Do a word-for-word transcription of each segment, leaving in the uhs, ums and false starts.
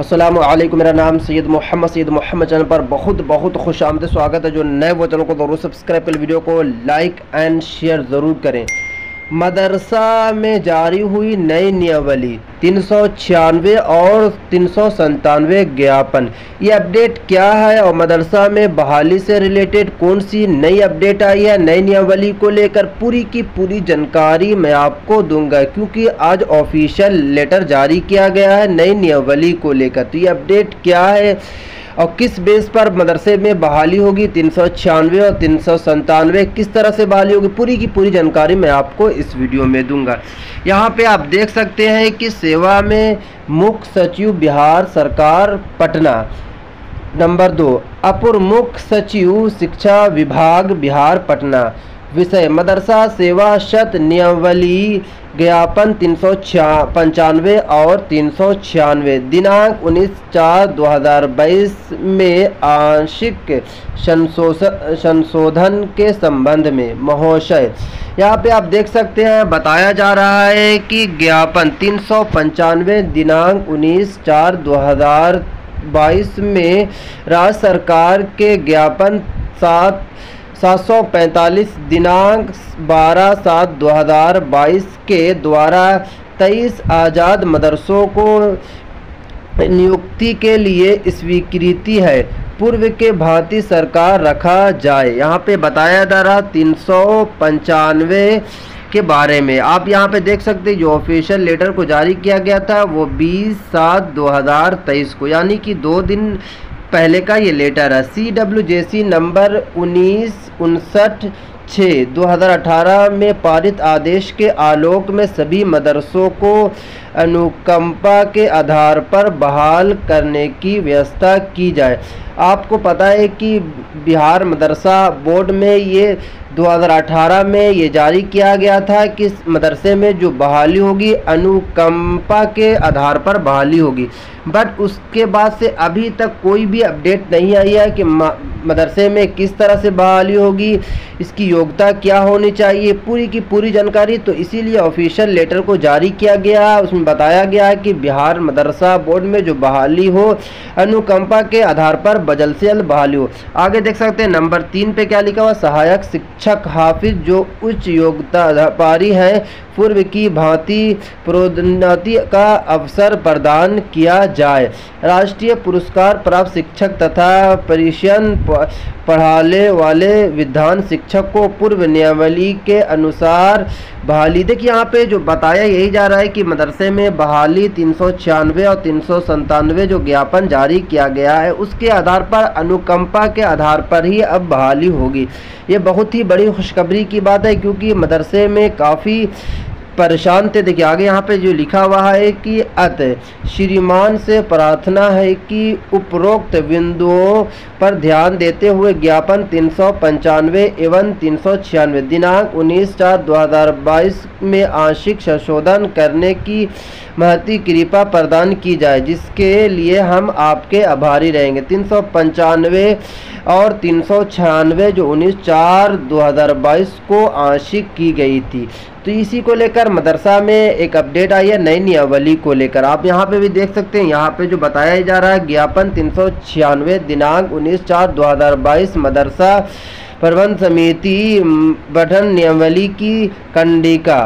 अस्सलामु अलैकुम। मेरा नाम सैयद मोहम्मद सैयद मोहम्मद चैनल पर बहुत बहुत खुश आमद स्वागत है। जो नए वो चैनल को ज़रूर सब्सक्राइब कर, वीडियो को लाइक एंड शेयर ज़रूर करें। मदरसा में जारी हुई नई नियमावली तीन सौ छियानवे और तीन सौ संतानवे ज्ञापन, ये अपडेट क्या है और मदरसा में बहाली से रिलेटेड कौन सी नई अपडेट आई है, नई नियमावली को लेकर पूरी की पूरी जानकारी मैं आपको दूंगा, क्योंकि आज ऑफिशियल लेटर जारी किया गया है नई नियमावली को लेकर। तो ये अपडेट क्या है और किस बेस पर मदरसे में बहाली होगी, तीन सौ छियानवे और तीन सौ संतानवे किस तरह से बहाली होगी, पूरी की पूरी जानकारी मैं आपको इस वीडियो में दूंगा। यहाँ पे आप देख सकते हैं कि सेवा में मुख्य सचिव बिहार सरकार पटना। नंबर दो, अपर मुख्य सचिव शिक्षा विभाग बिहार पटना। विषय मदरसा सेवा शत नियमावली ज्ञापन तीन सौ पंचानवे और तीन सौ छियानवे। दिनांक उन्नीस चार दो हज़ार बाईस में आंशिक संशोधन के संबंध में महोशय। यहाँ पे आप देख सकते हैं बताया जा रहा है कि ज्ञापन तीन सौ पंचानवे दिनांक उन्नीस चार दो हज़ार बाईस में राज्य सरकार के ज्ञापन सात सात सौ पैंतालीस दिनांक बारह सात दो हज़ार बाईस के द्वारा तेईस आज़ाद मदरसों को नियुक्ति के लिए स्वीकृति है, पूर्व के भांति सरकार रखा जाए। यहाँ पे बताया जा रहा तीन सौ पंचानवे के बारे में। आप यहाँ पे देख सकते हैं जो ऑफिशियल लेटर को जारी किया गया था वो बीस सात दो हज़ार तेईस को, यानी कि दो दिन पहले का ये लेटर है। सी डब्ल्यू जे सी नंबर उन्नीस उनसठ छः दो हज़ार अठारह में पारित आदेश के आलोक में सभी मदरसों को अनुकंपा के आधार पर बहाल करने की व्यवस्था की जाए। आपको पता है कि बिहार मदरसा बोर्ड में ये दो हज़ार अठारह में ये जारी किया गया था कि मदरसे में जो बहाली होगी अनुकंपा के आधार पर बहाली होगी, बट उसके बाद से अभी तक कोई भी अपडेट नहीं आई है कि मदरसे में किस तरह से बहाली होगी, इसकी योग्यता क्या होनी चाहिए, पूरी की पूरी जानकारी। तो इसीलिए ऑफिशियल लेटर को जारी किया गया, उसमें बताया गया है कि बिहार मदरसा बोर्ड में जो बहाली हो अनुकंपा के आधार पर जल्द से जल्द बहाली हो। आगे देख सकते हैं नंबर तीन पे क्या लिखा हुआ, सहायक शिक्षक हाफिज जो उच्च योग्यता पारी है पूर्व की भांति प्रोन्नति का अवसर प्रदान किया जाए। राष्ट्रीय पुरस्कार प्राप्त शिक्षक तथा परिशन पढ़ाने वाले विधान शिक्षक को पूर्व नियमावली के अनुसार बहाली। देखिए यहाँ पे जो बताया यही जा रहा है कि मदरसे में बहाली तीन सौ छियानवे और तीन सौ संतानवे जो ज्ञापन जारी किया गया है उसके आधार पर अनुकंपा के आधार पर ही अब बहाली होगी। ये बहुत ही बड़ी खुशखबरी की बात है, क्योंकि मदरसे में काफ़ी परेशान थे। देखिए आगे यहाँ पे जो लिखा हुआ है कि अतः श्रीमान से प्रार्थना है कि उपरोक्त बिंदुओं पर ध्यान देते हुए ज्ञापन तीन सौ पंचानवे एवं तीन सौ छियानवे दिनांक उन्नीस चार दो हज़ार बाईस में आंशिक संशोधन करने की महती कृपा प्रदान की जाए, जिसके लिए हम आपके आभारी रहेंगे। तीन सौ पंचानवे और तीन सौ छियानवे जो उन्नीस चार दो हज़ार बाईस को आंशिक की गई थी। तो इसी को लेकर मदरसा में एक अपडेट आई है नई नियमावली को लेकर। आप यहाँ पे भी देख सकते हैं, यहाँ पे जो बताया जा रहा है ज्ञापन तीन सौ छियानवे दिनांक उन्नीस चार दो हज़ार बाईस मदरसा प्रबंध समिति गठन नियमावली की कंडिका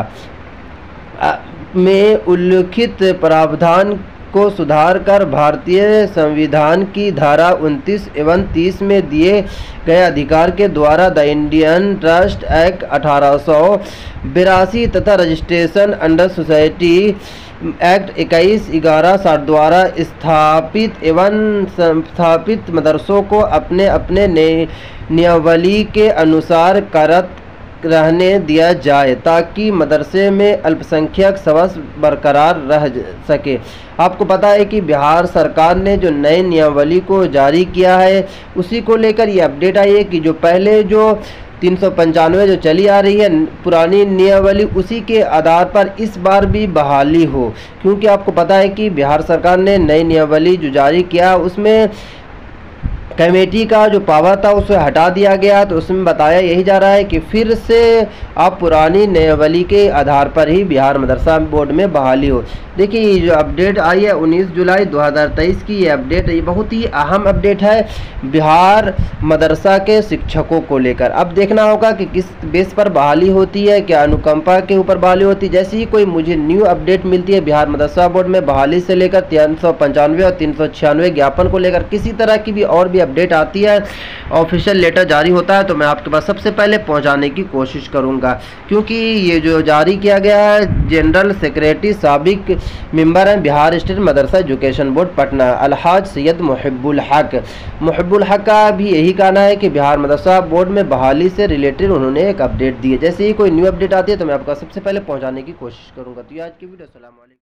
में उल्लिखित प्रावधान को सुधार कर भारतीय संविधान की धारा उनतीस एवं तीस में दिए गए अधिकार के द्वारा द इंडियन ट्रस्ट एक्ट अठारह सौ बिरासी तथा रजिस्ट्रेशन अंडर सोसाइटी एक्ट इक्कीस ग्यारह साठ द्वारा स्थापित एवं संस्थापित मदरसों को अपने अपने नियमावली के अनुसार करत रहने दिया जाए, ताकि मदरसे में अल्पसंख्यक सवस बरकरार रह सके। आपको पता है कि बिहार सरकार ने जो नए नियमावली को जारी किया है उसी को लेकर ये अपडेट आई है कि जो पहले जो तीन सौ पंचानवे जो चली आ रही है पुरानी नियमावली उसी के आधार पर इस बार भी बहाली हो, क्योंकि आपको पता है कि बिहार सरकार ने नई नियमावली जो जारी किया उसमें कमेटी का जो पावर था उसे हटा दिया गया। तो उसमें बताया यही जा रहा है कि फिर से अब पुरानी नियमावली के आधार पर ही बिहार मदरसा बोर्ड में बहाली हो। देखिए ये जो अपडेट आई है उन्नीस जुलाई दो हज़ार तेईस की, ये अपडेट ये बहुत ही अहम अपडेट है बिहार मदरसा के शिक्षकों को लेकर। अब देखना होगा कि किस बेस पर बहाली होती है, क्या अनुकंपा के ऊपर बहाली होती है। जैसे ही कोई मुझे न्यू अपडेट मिलती है बिहार मदरसा बोर्ड में बहाली से लेकर तीन सौ पंचानवे और तीन सौ छियानवे ज्ञापन को लेकर किसी तरह की भी और भी अपडेट आती है, ऑफिशियल लेटर जारी होता है, तो मैं आपके पास सबसे पहले पहुंचाने की कोशिश करूंगा। क्योंकि ये जो जारी किया गया है जनरल सेक्रेटरी साबिक मेंबर हैं Bihar state Madrasa education board Patna Alhaj Syed Muhibbul Haq Muhibbul हक का भी यही कहना है कि बिहार मदरसा बोर्ड में बहाली से रिलेटेड उन्होंने एक अपडेट दी है। जैसे ही कोई न्यू अपडेट आती है तो मैं आपको सबसे पहले पहुंचाने की कोशिश करूंगा। तो ये आज की वीडियो, अस्सलाम वालेकुम।